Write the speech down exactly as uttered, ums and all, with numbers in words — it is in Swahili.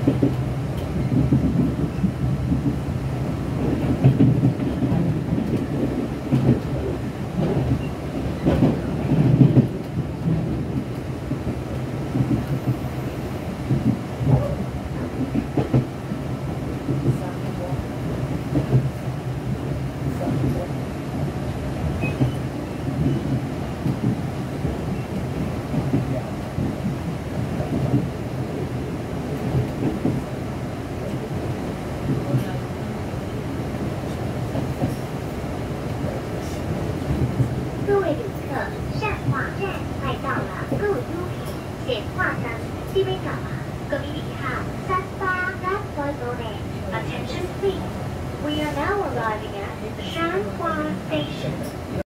各位旅客，善化站快到了，购 U 票显化燈，知邊站啊？各位旅客，善化站快到了 ，Attention please. We are now arriving at Shanhua Station.